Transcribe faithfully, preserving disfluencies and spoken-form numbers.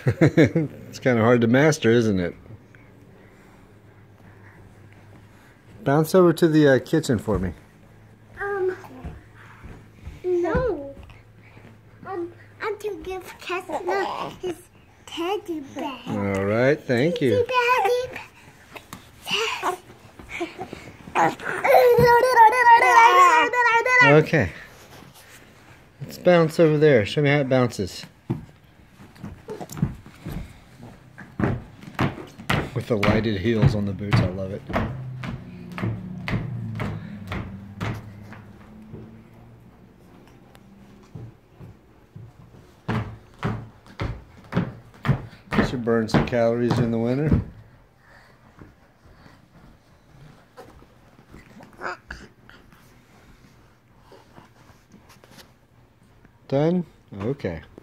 It's kind of hard to master, isn't it? Bounce over to the uh, kitchen for me. Um, no. Um, I'm to give Chestnut his teddy bear. All right, thank you. Teddy bear. Okay. Let's bounce over there. Show me how it bounces. With the lighted heels on the boots, I love it. This should burn some calories in the winter. Done? Okay.